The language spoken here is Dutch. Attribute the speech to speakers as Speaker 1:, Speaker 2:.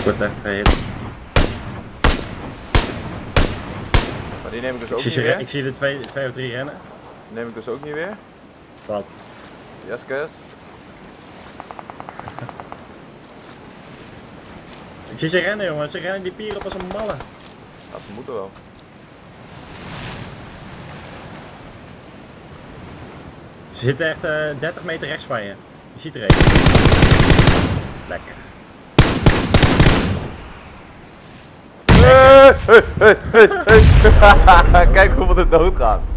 Speaker 1: word echt gehit.
Speaker 2: Maar die neem ik dus ook niet meer.
Speaker 1: Ik zie er twee of drie rennen.
Speaker 2: Die neem ik dus ook niet weer.
Speaker 1: Wat?
Speaker 2: Yes, Kes.
Speaker 1: Ik zie ze rennen, jongen. Ze rennen die pieren op als een malle.
Speaker 2: Ja, ze moeten wel.
Speaker 1: Ze zitten echt 30 meter rechts van je. Je ziet er een. Lekker.
Speaker 2: Hey. Kijk hoeveel er dood gaat.